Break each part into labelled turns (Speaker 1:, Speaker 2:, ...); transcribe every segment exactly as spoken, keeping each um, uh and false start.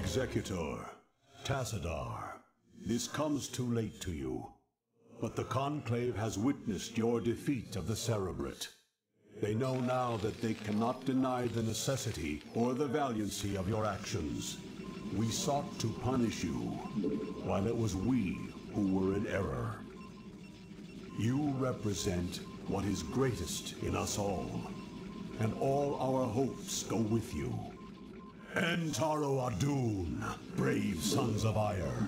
Speaker 1: Executor, Tassadar, this comes too late to you, but the Conclave has witnessed your defeat of the Cerebrate. They know now that they cannot deny the necessity or the valiancy of your actions. We sought to punish you, while it was we who were in error. You represent what is greatest in us all, and all our hopes go with you. Entaro Adun, brave sons of Ire.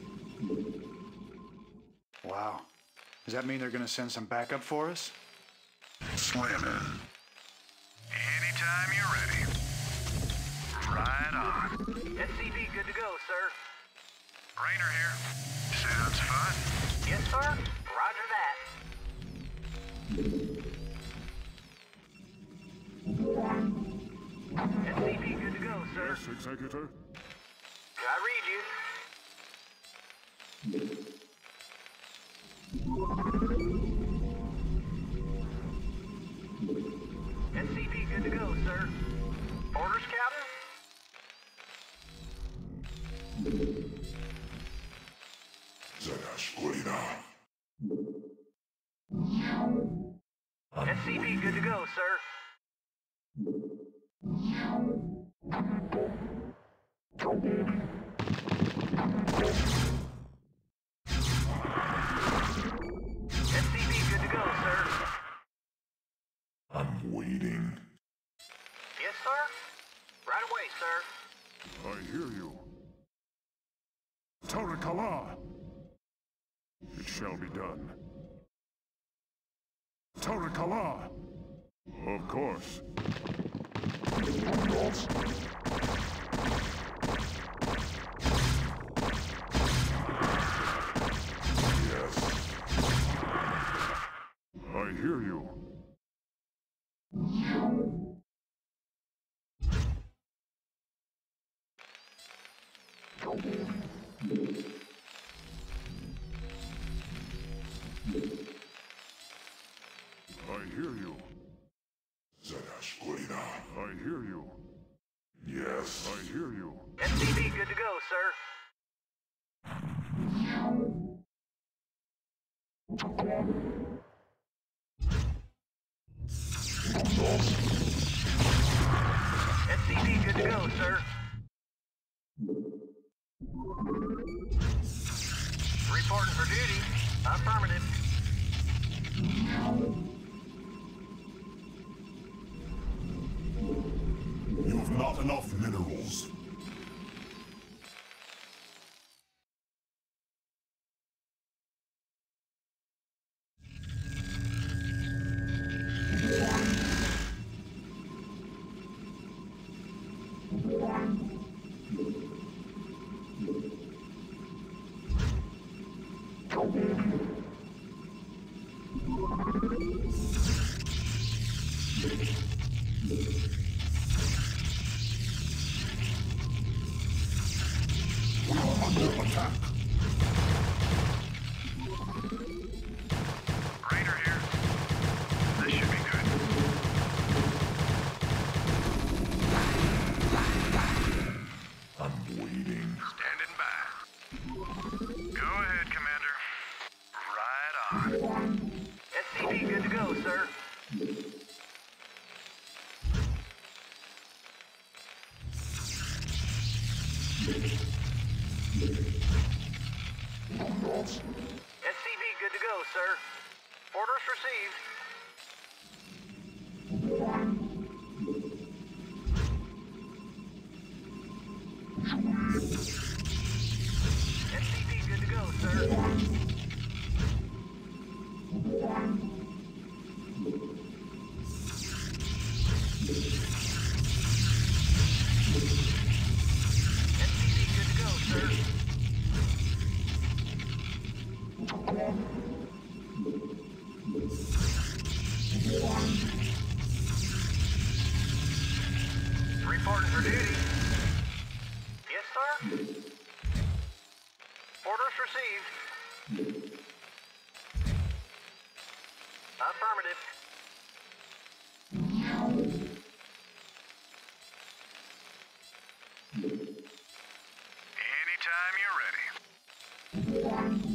Speaker 2: Wow. Does that mean they're gonna send some backup for us?
Speaker 3: Slammin'. Anytime you're ready. Right on.
Speaker 4: S C V good to go, sir.
Speaker 3: Rainer here. Sounds fun.
Speaker 4: Yes, sir. Roger that. S C V good to go, sir.
Speaker 5: Yes, Executor.
Speaker 4: I read you. S C V good to go, sir. Orders, Captain?
Speaker 3: Zeta oscuridad.
Speaker 4: S C V good to go, sir. S C V good to go, sir.
Speaker 3: I'm waiting.
Speaker 4: Yes, sir. Right away, sir.
Speaker 5: I hear you. Tarakala! It shall be done. Tarakala! Of course.
Speaker 3: Yes.
Speaker 5: I hear you. I hear you.
Speaker 3: Zeta oscuridad.
Speaker 5: I hear you.
Speaker 3: Yes.
Speaker 5: I hear you.
Speaker 4: S C V good to go, sir. S C V good to go, sir. Reporting for duty. Affirmative.
Speaker 1: You've not enough minerals.
Speaker 3: Rainer here. This should be good. I'm waiting. Standing by. Go ahead, Commander. Right on.
Speaker 4: S C V good to go, sir. S C V good to go, sir. Orders received. S C V good to go, sir. S C V good to go, sir. Reporting for duty. Yes, sir. Orders received. Affirmative.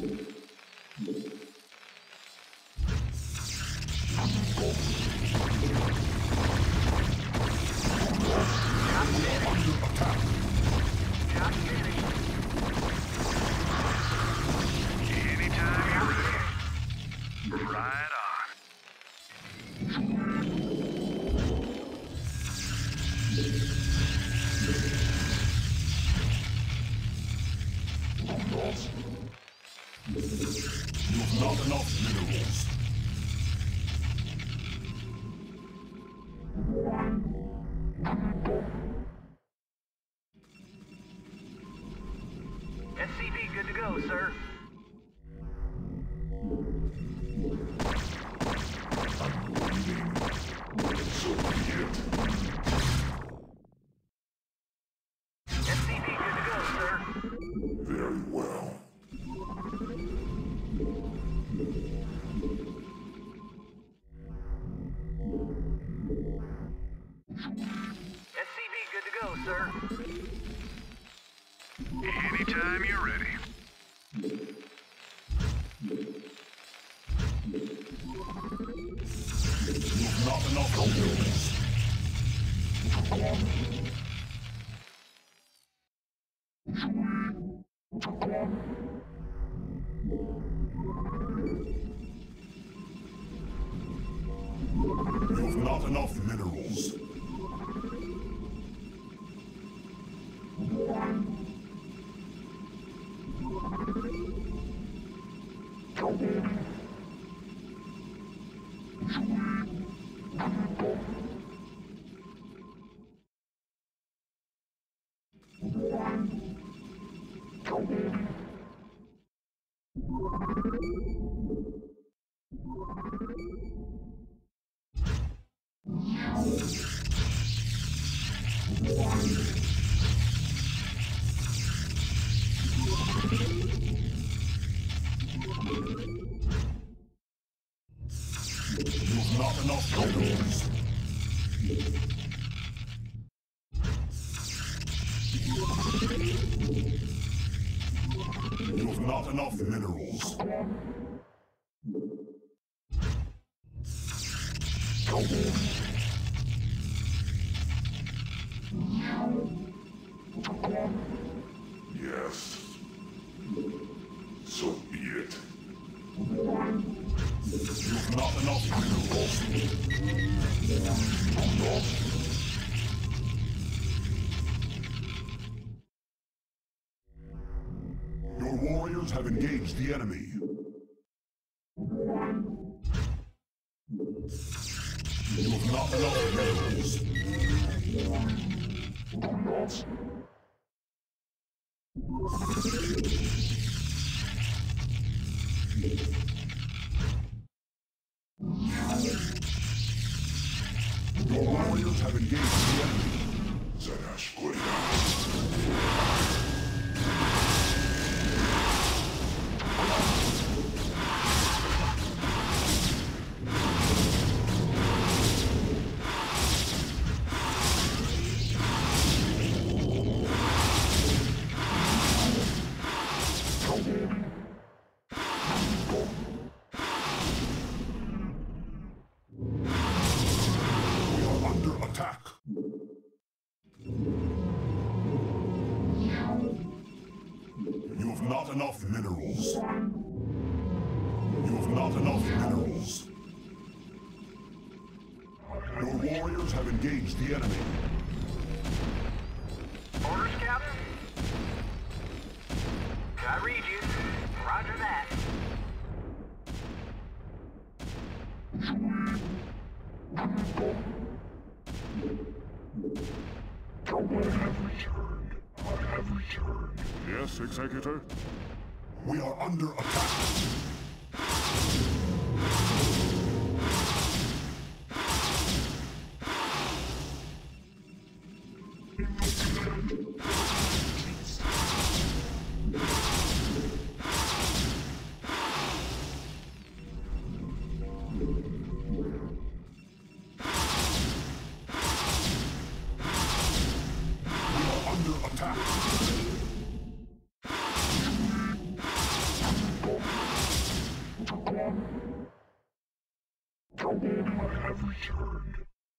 Speaker 3: Anytime you're ready. Right on.
Speaker 1: You've not enough minerals.
Speaker 4: S C V good to go, sir. S C V good to go, sir.
Speaker 5: Very well.
Speaker 4: S C V good to go, sir.
Speaker 3: Anytime you're ready.
Speaker 1: You've not enough minerals. You've not enough minerals. You've not enough minerals. You've not enough minerals.
Speaker 5: Yes. So be it.
Speaker 1: You've not enough minerals. Your warriors have engaged the enemy. You've not enough minerals. Your warriors have engaged the enemy.
Speaker 5: Zadash Queen.
Speaker 1: We are under attack. You have not enough minerals. You have not enough minerals. Your warriors have engaged the enemy.
Speaker 4: Orders, Captain? I read you. Roger that.
Speaker 5: Yes, Executor?
Speaker 1: We are under attack. We are under attack.
Speaker 5: have returned.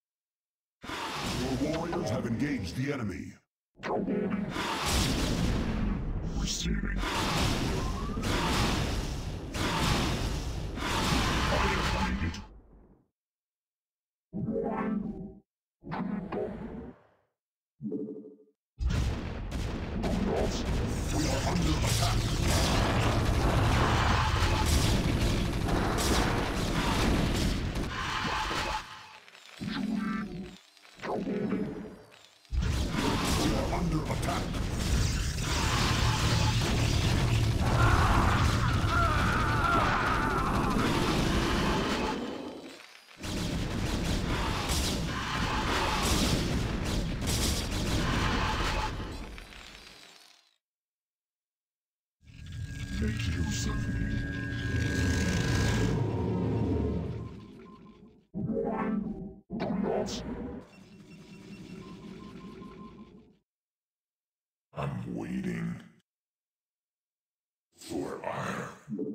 Speaker 1: Your warriors have engaged the enemy.
Speaker 5: Receiving. I have needed.
Speaker 1: We are under attack. We are under attack.
Speaker 5: Make use of me. Do not. I'm waiting for ire.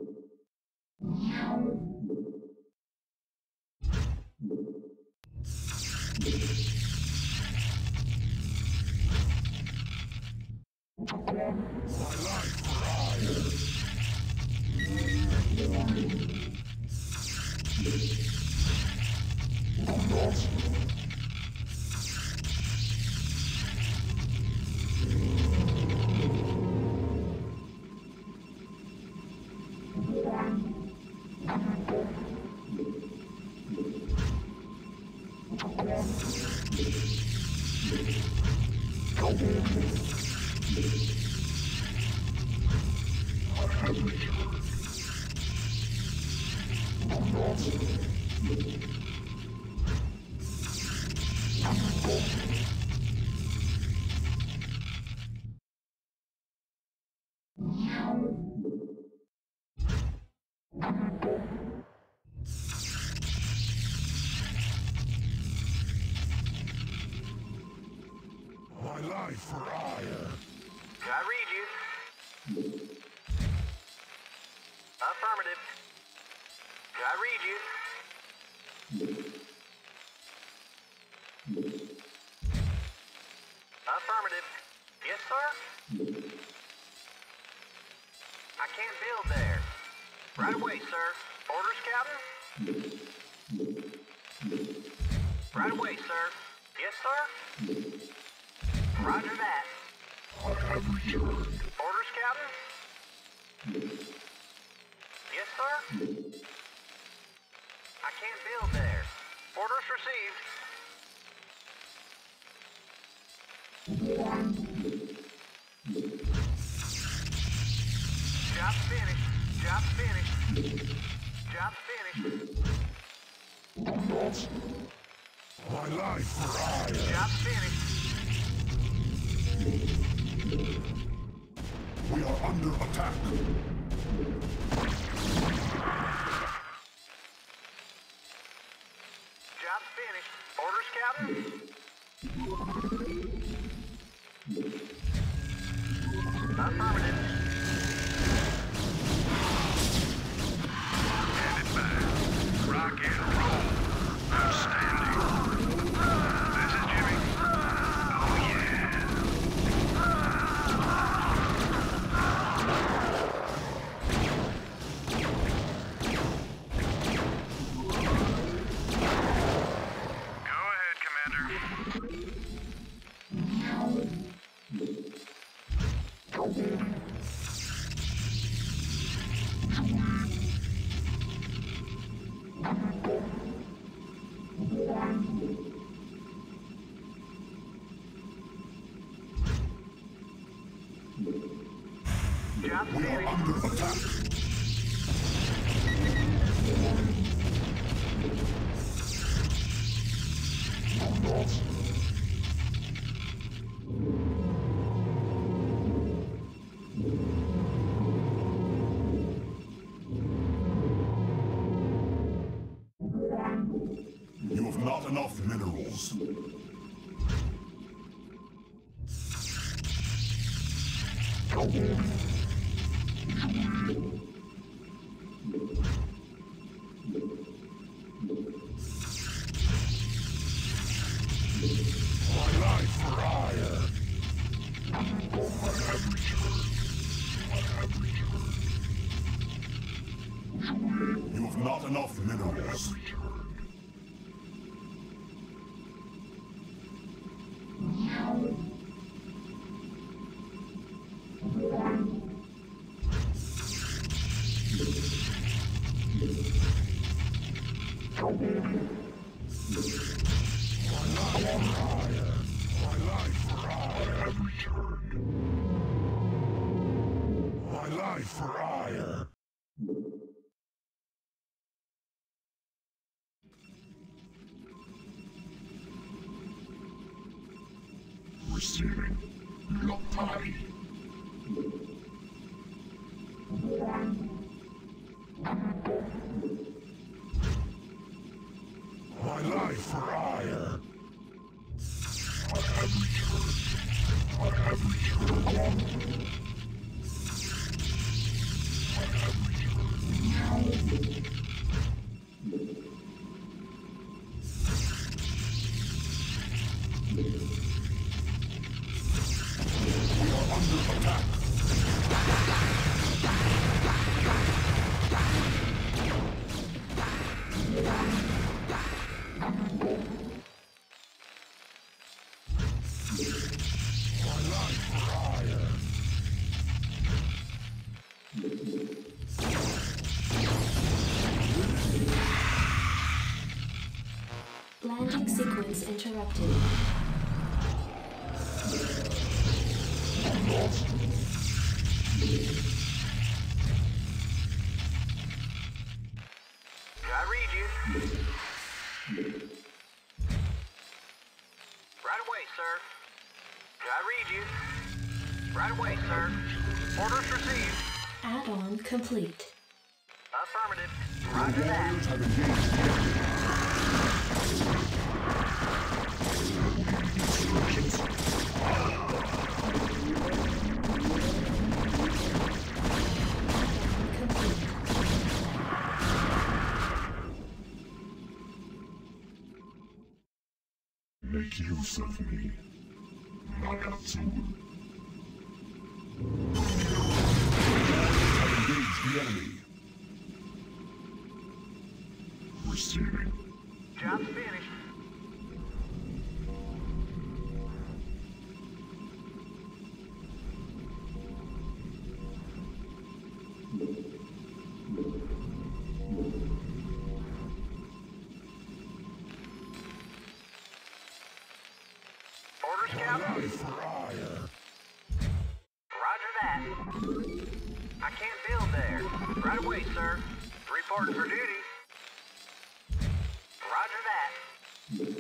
Speaker 5: My life for ire. Do not. My life for ire.
Speaker 4: I read you. Affirmative. I read you. Affirmative. Yes, sir? I can't build there. Right away, sir. Orders, Captain? Right away, sir. Yes, sir? Roger that.
Speaker 5: I have returned.
Speaker 4: Orders, Captain? Yes, sir? I can't build there. Orders received. Job finished. Job finished. Job finished.
Speaker 5: Do not. My life for ire.
Speaker 4: Job finished.
Speaker 1: We are under attack.
Speaker 4: Job finished. Orders, Captain? Affirmative.
Speaker 3: Hand it back. Rock and roll. Outstanding. This is Jimmy. Oh, yeah. Go ahead, Commander.
Speaker 4: Job
Speaker 1: We are
Speaker 4: finished.
Speaker 1: under attack. You have not enough minerals.
Speaker 5: not enough minerals. My life for ire have returned. My life for ire. Receiving Lopai. My life for ire. I have returned. I have returned. I have returned. We are under attack. My life for ire.
Speaker 6: Landing sequence interrupted.
Speaker 4: I read you. Right away, sir. I read you. Right away, sir. Orders received.
Speaker 6: Add-on complete.
Speaker 4: Affirmative. Roger that.
Speaker 1: Warriors have engaged the enemy.
Speaker 6: Complete.
Speaker 5: Make use of me, Nakatsu.
Speaker 1: Have engaged the enemy.
Speaker 5: Receiving.
Speaker 4: Job's finished. Orders,
Speaker 5: My
Speaker 4: Captain.
Speaker 5: life for ire.
Speaker 4: Roger that. I can't build there. Right away, sir. Reporting for duty. Roger that.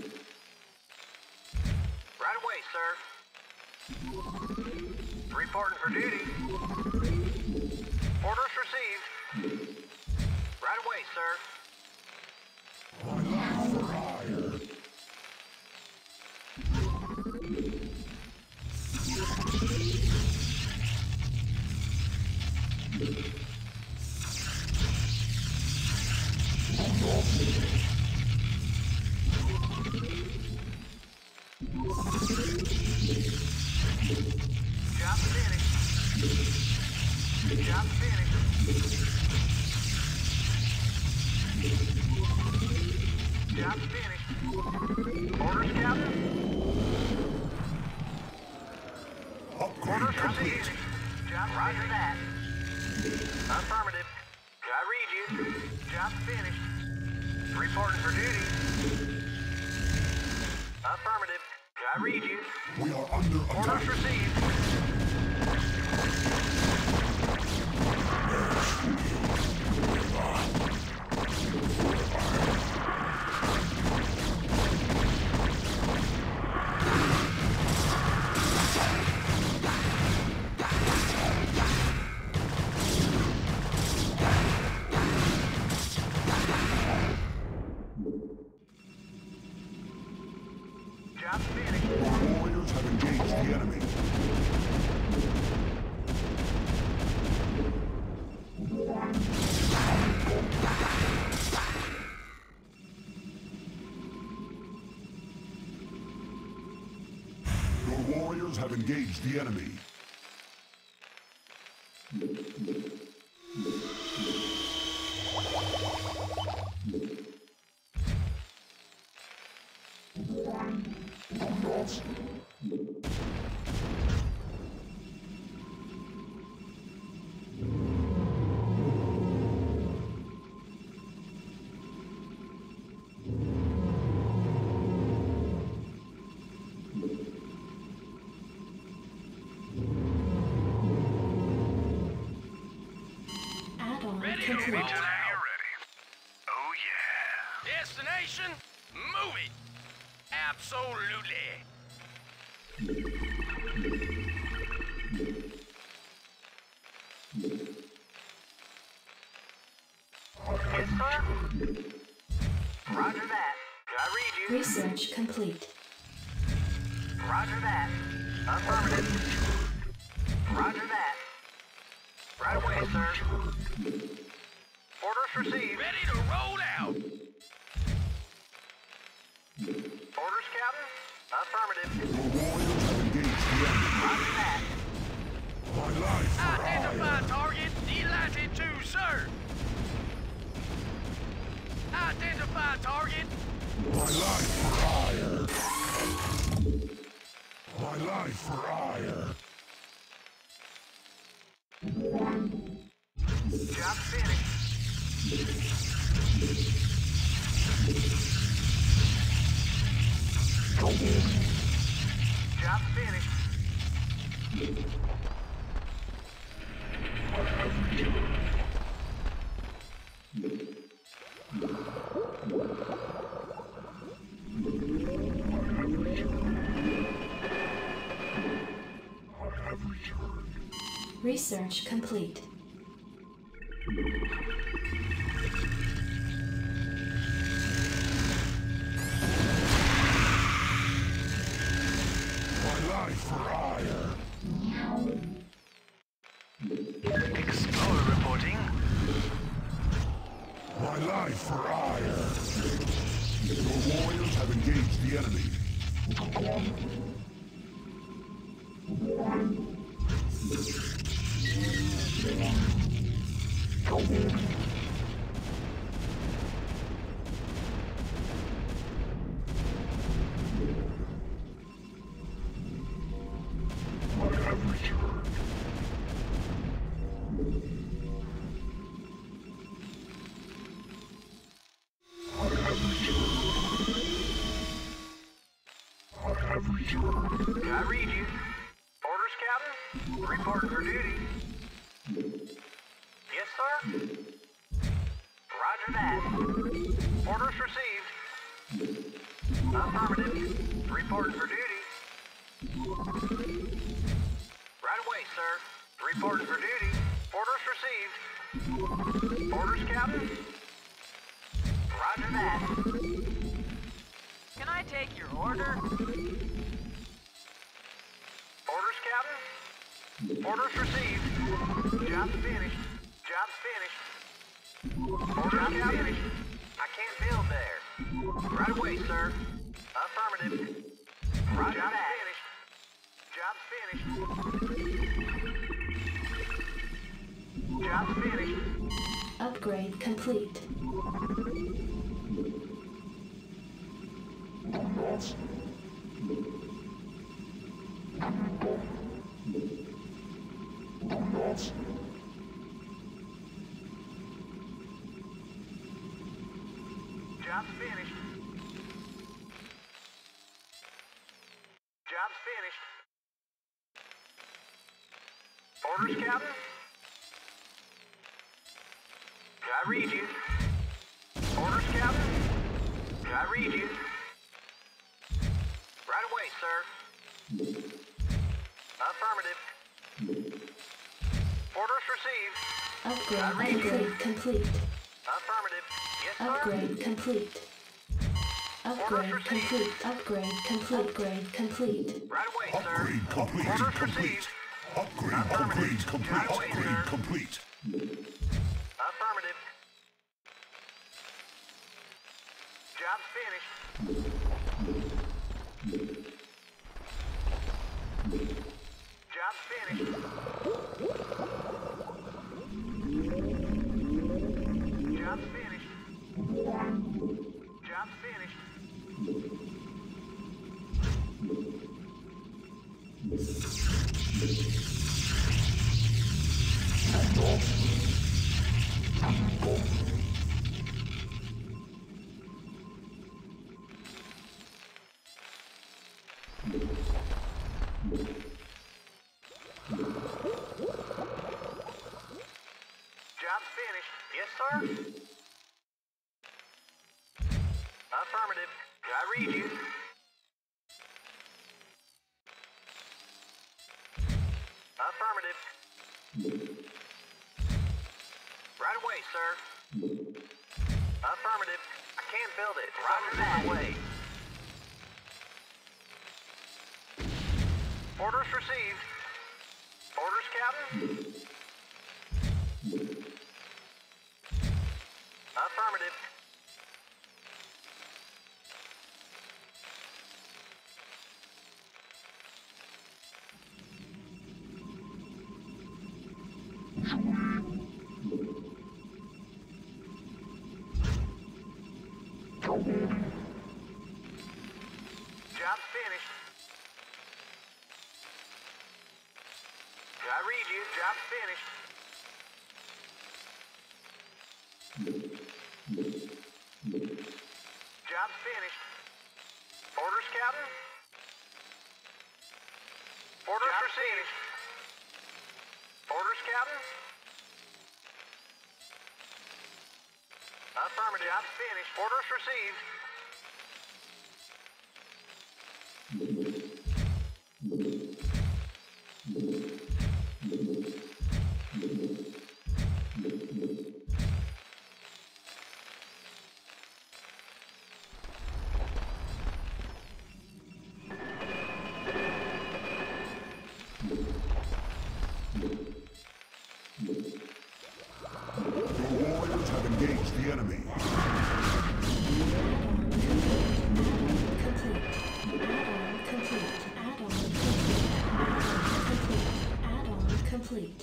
Speaker 4: Right away, sir. Reporting for duty. Orders received. Right away, sir.
Speaker 5: My life for ire.
Speaker 4: Job finished. Job finished. Job finished. Orders, Captain.
Speaker 1: Upgrade
Speaker 4: Orders
Speaker 1: complete.
Speaker 4: received. Job roger that. Affirmative. I read you. Job finished. Reporting for duty. Affirmative. I read you.
Speaker 1: We are under
Speaker 4: Orders
Speaker 1: attack.
Speaker 4: received. Job finished.
Speaker 1: Warriors have engaged the enemy. Your warriors have engaged the enemy.
Speaker 6: complete.
Speaker 3: Whenever you're ready. Oh yeah.
Speaker 7: Destination? Move it! Absolutely!
Speaker 4: Yes, sir? Roger that. I read you.
Speaker 6: Research complete.
Speaker 4: Roger that. Affirmative. Roger that. Right away, sir. Orders received.
Speaker 7: Ready to roll out!
Speaker 4: Orders, Captain? Affirmative.
Speaker 5: Your warriors have engaged the enemy.
Speaker 4: Roger that.
Speaker 5: My life for
Speaker 7: Identify target. Delighted to, sir. Identify target.
Speaker 5: My life for ire. My life for ire.
Speaker 4: Job finished. Job finished.
Speaker 6: Research complete.
Speaker 5: My life for ire.
Speaker 3: Explorer reporting.
Speaker 5: My life for ire. Your warriors have engaged the enemy. I have returned. I have returned. I have returned.
Speaker 4: I read you. Orders, Captain? Reporting for duty. Yes, sir? Roger that. Orders received. Affirmative. Reporting for duty. Right away, sir. Reporting for duty. Orders received. Orders, Captain? Roger that.
Speaker 8: Can I take your order?
Speaker 4: Orders, Captain? Orders received. Job's finished. Job's finished. Orders, Captain? I can't build there. Right away, sir. Affirmative. Roger that. Job's finished. Job's finished.
Speaker 6: Upgrade complete.
Speaker 4: Job's finished. Job's finished. Orders, Captain? Can I read you? Orders, Captain? Can I read you? Right away, sir. Affirmative. Orders received.
Speaker 6: Upgrade,
Speaker 4: I read you.
Speaker 6: upgrade complete.
Speaker 4: Affirmative. Yes, sir.
Speaker 6: Upgrade complete. Upgrade
Speaker 4: Orders
Speaker 6: complete.
Speaker 4: received.
Speaker 6: Upgrade complete. Upgrade complete.
Speaker 4: Right away, sir.
Speaker 5: Upgrade complete.
Speaker 4: Orders
Speaker 5: Complete.
Speaker 4: received.
Speaker 5: Upgrade
Speaker 4: Affirmative.
Speaker 5: complete. Complete.
Speaker 4: Right away,
Speaker 5: Upgrade
Speaker 4: sir.
Speaker 5: complete.
Speaker 4: Affirmative. Job's finished. Job's finished. Job's finished. Job's finished. Job's finished. Yes, sir? Affirmative. Can I read you? Affirmative. Right away, sir. Affirmative. I can't build it. Roger that. Way. Orders received. Orders, Captain? Affirmative. Job's finished. I read you. Job's finished. Job's finished. Orders, Captain? Orders Job's received. Finished. Orders, Captain? Affirmative. Job's finished. Orders received.
Speaker 6: Complete.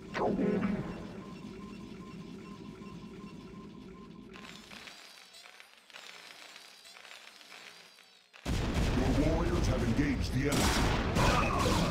Speaker 5: Your warriors have engaged the enemy.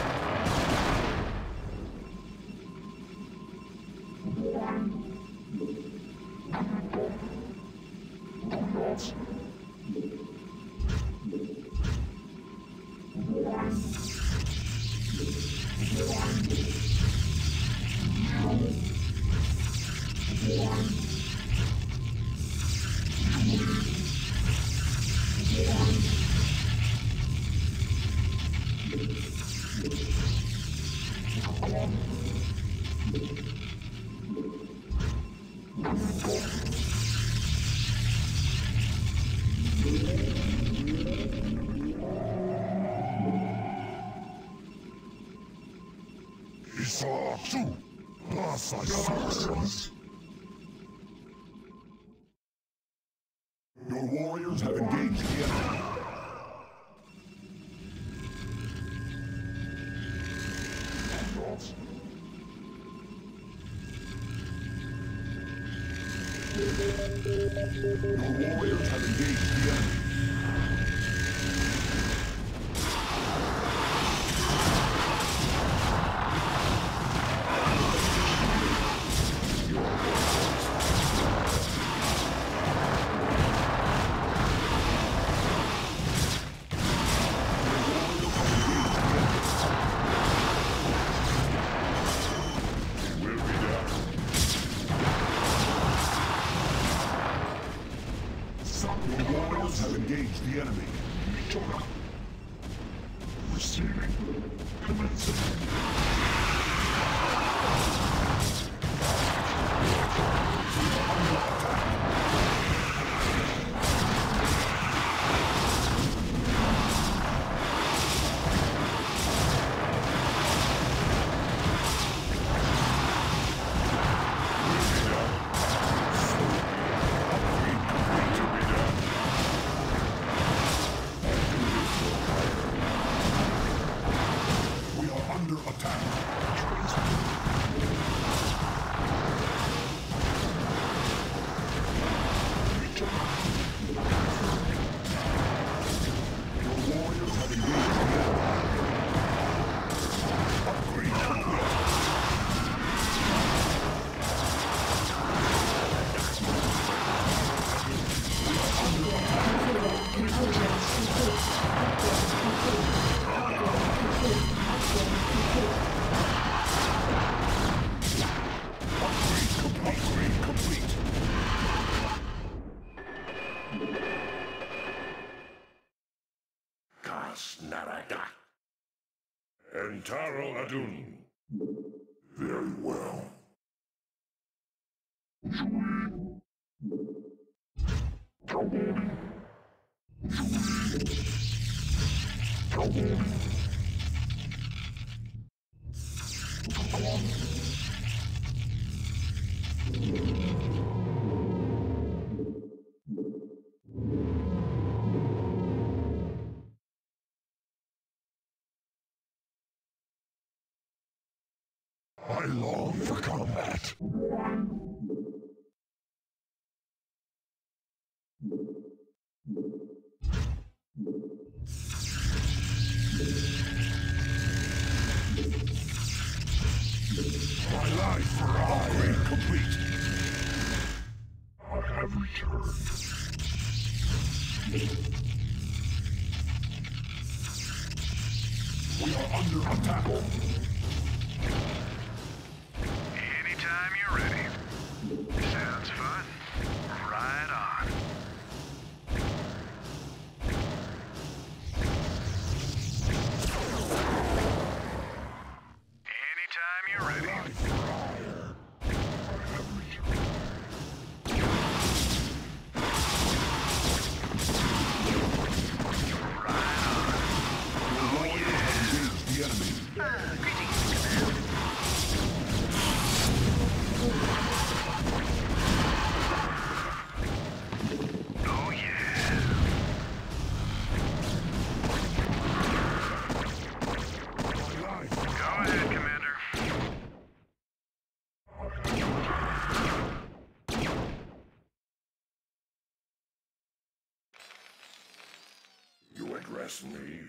Speaker 5: Isatsu, Assassins. Your warriors have engaged the enemy. Your warriors have engaged the enemy. Have engaged the enemy. Receiving. Commencing. Attack! Kentaro Adun. Very well. I long for combat. My life for upgrade complete. I have returned. We are under attack.
Speaker 3: Anytime you're ready. Sounds fun. Right on. Anytime you're ready.
Speaker 5: Address me.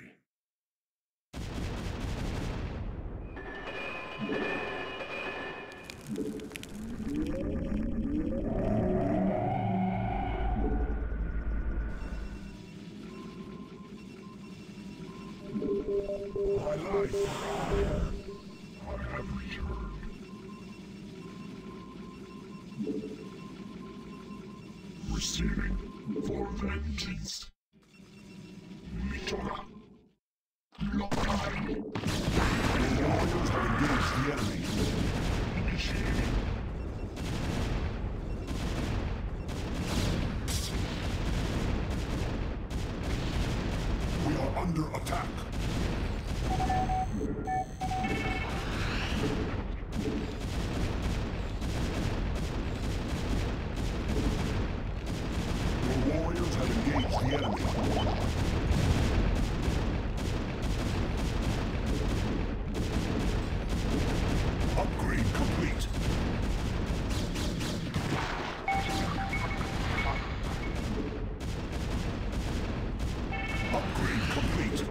Speaker 5: My life for hire. I have returned. Receiving for vengeance. Mitora. Lokai. The Warriors have engaged the enemy. Initiating. We are under attack. The Warriors have engaged the enemy. Upgrade complete. Upgrade complete.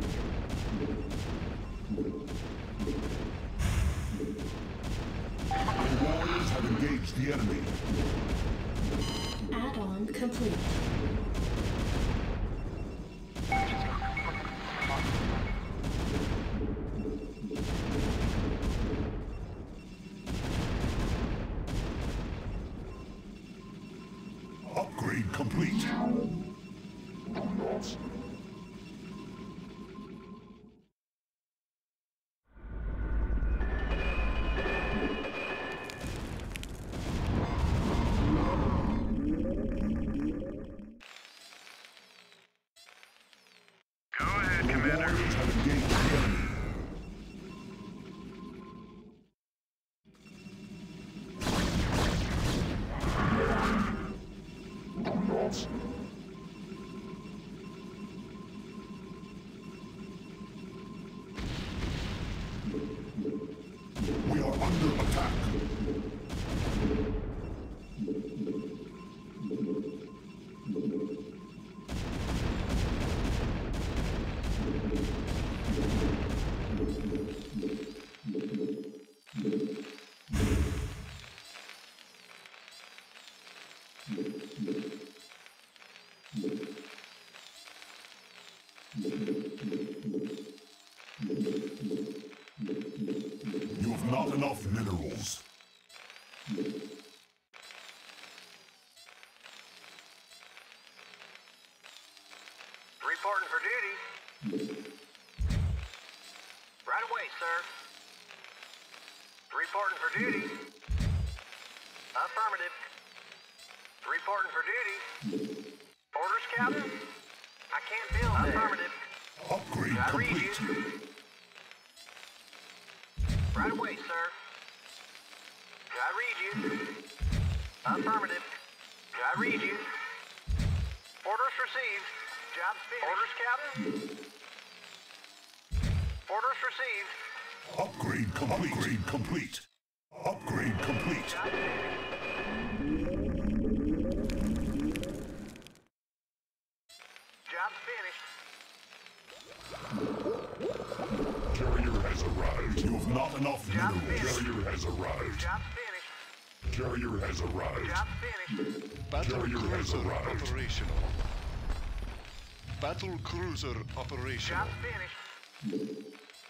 Speaker 5: The Warriors have engaged the enemy.
Speaker 6: Add-on complete.
Speaker 5: Upgrade complete.
Speaker 3: Go ahead,
Speaker 5: The
Speaker 3: Commander.
Speaker 5: Warriors have engaged the enemy. We are under attack. You have not enough minerals.
Speaker 4: Reporting for duty. Right away. away, sir. Reporting for duty. Affirmative. Reporting for duty. Orders, Captain? I can't build there. Affirmative.
Speaker 5: Upgrade
Speaker 4: I read
Speaker 5: complete.
Speaker 4: you. Right away, sir. I read you. Affirmative. I read you. Orders received. Job's finished. Orders, Captain? Orders received.
Speaker 5: Upgrade complete. Upgrade complete. Upgrade complete.
Speaker 4: Job's finished.
Speaker 5: Carrier has arrived. You have not enough
Speaker 4: Job
Speaker 5: minerals.
Speaker 4: finished.
Speaker 5: Carrier has arrived.
Speaker 4: Job's finished.
Speaker 5: Carrier has arrived.
Speaker 4: Job's finished.
Speaker 9: Battle
Speaker 5: Carrier has
Speaker 9: cruiser
Speaker 5: arrived.
Speaker 9: operational. Battle cruiser operational.
Speaker 4: Job's finished.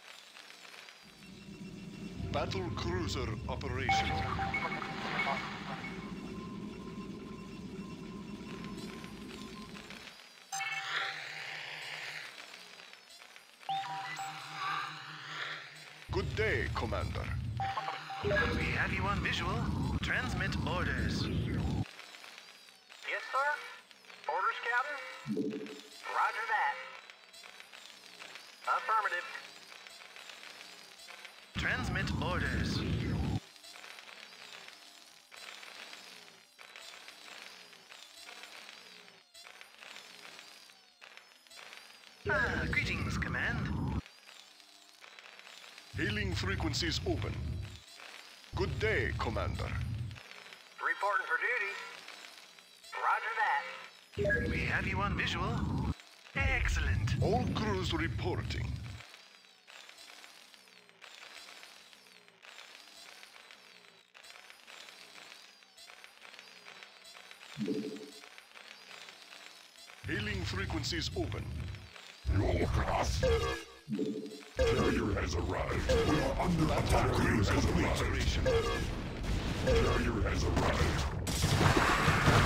Speaker 9: Battle cruiser operational. Good day, Commander.
Speaker 7: We have you on visual. Transmit orders.
Speaker 4: Yes, sir? Orders, Captain? Roger that. Affirmative.
Speaker 7: Transmit orders. Ah, greetings, Command.
Speaker 9: Hailing frequencies open. Good day, Commander.
Speaker 4: Reporting for duty. Roger that.
Speaker 7: We have you on visual. Excellent.
Speaker 9: All crews reporting. Hailing frequencies open.
Speaker 5: You look at us. Carrier has arrived. We are under attack. Carrier has arrived.
Speaker 9: Operational.
Speaker 5: Carrier has arrived.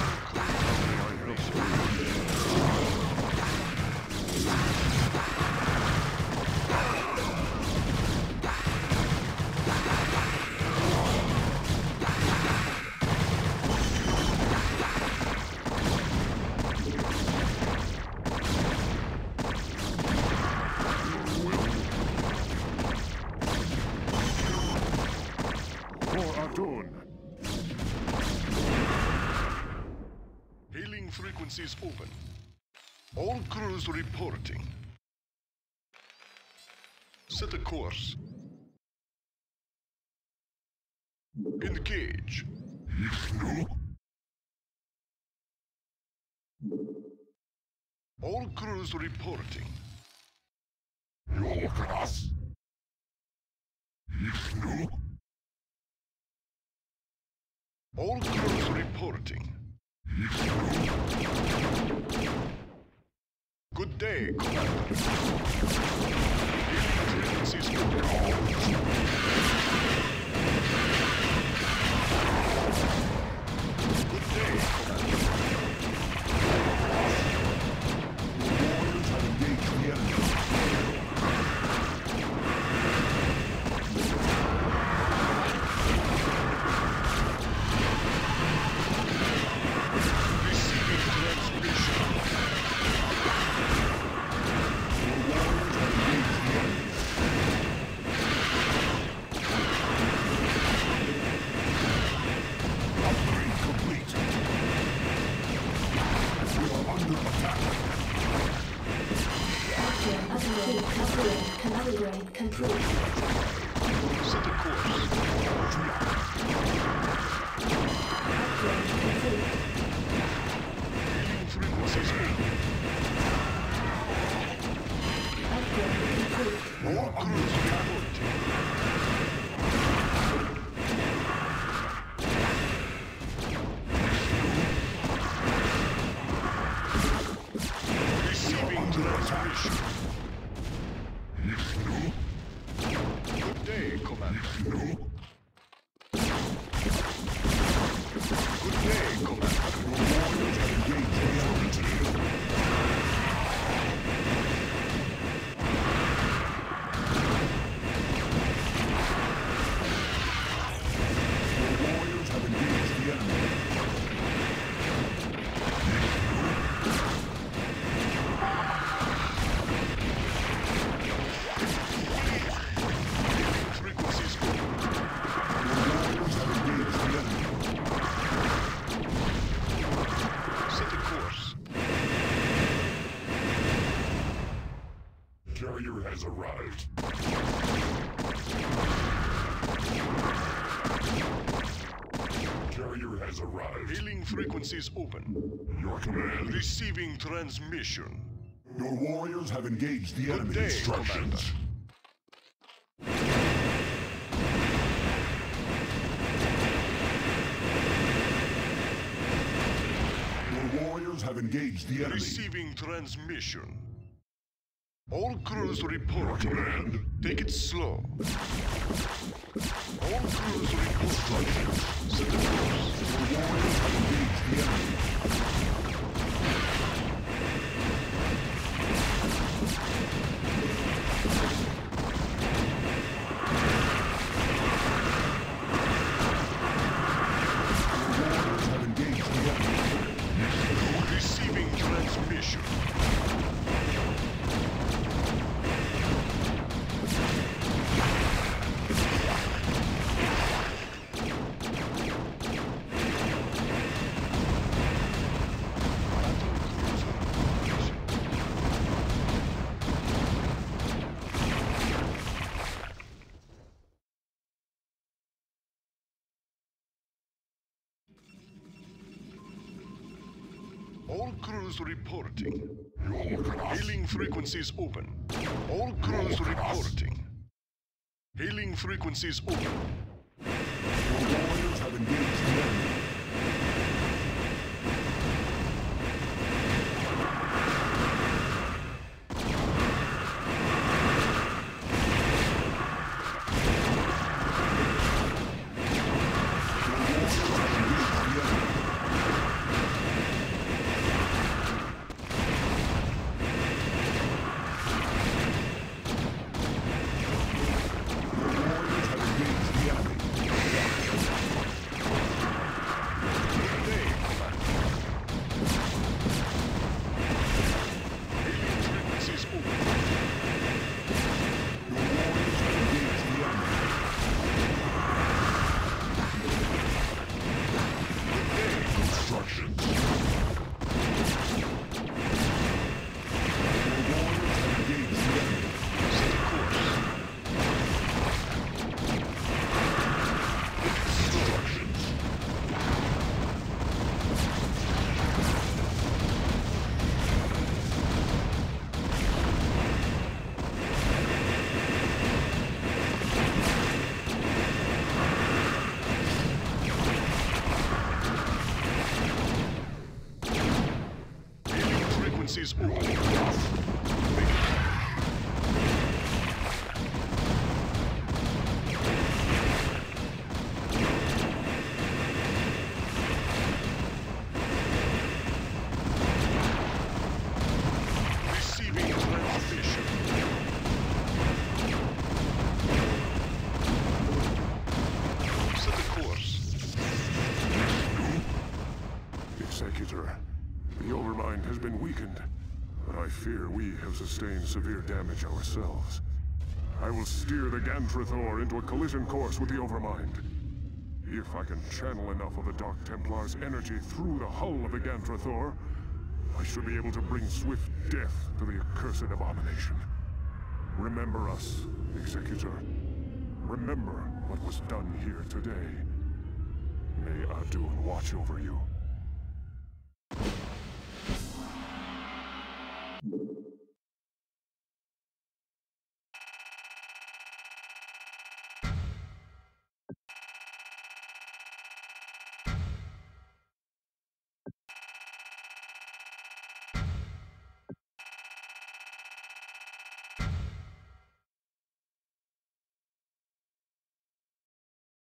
Speaker 9: Hailing frequencies open. All crews reporting. Set a course. Engage. All crews reporting.
Speaker 5: You look at us.
Speaker 9: All crews reporting. Good day, Commander. Hailing frequencies open. Good day, Commander.
Speaker 5: Warriors have engaged the enemy.
Speaker 9: Receiving transmission.
Speaker 5: Upgrade complete. We are under attack.
Speaker 6: Upgrade, upgrade, upgrade complete.
Speaker 9: Set a course.
Speaker 6: Upgrade complete.
Speaker 9: Hailing frequencies open.
Speaker 6: Upgrade complete.
Speaker 9: All crews reporting. Receiving transmission. Good day, Commander. Good day, Commander.
Speaker 5: carrier has arrived. Carrier has arrived.
Speaker 9: Hailing frequencies open.
Speaker 5: Your command.
Speaker 9: Receiving transmission.
Speaker 5: Your warriors have engaged the
Speaker 9: Good
Speaker 5: enemy
Speaker 9: day,
Speaker 5: instructions. Your warriors have engaged the enemy.
Speaker 9: Receiving transmission. All crews report.
Speaker 5: Command.
Speaker 9: Take it slow. All crews report. Set the course.
Speaker 5: Your warriors have engaged the enemy. Have engaged the enemy.
Speaker 9: Receiving transmission. All crews reporting. Hailing frequencies open. All crews reporting. Hailing frequencies open.
Speaker 5: Your warriors have engaged the enemy.
Speaker 9: Frequencies open. Receiving transmission. Set the course.
Speaker 5: Executor, the Overmind has been weakened, but I fear we have sustained severe damage ourselves. I will steer the Gantrathor into a collision course with the Overmind. If I can channel enough of the Dark Templar's energy through the hull of the Gantrathor, I should be able to bring swift death to the accursed abomination. Remember us, Executor. Remember what was done here today. May Adun watch over you.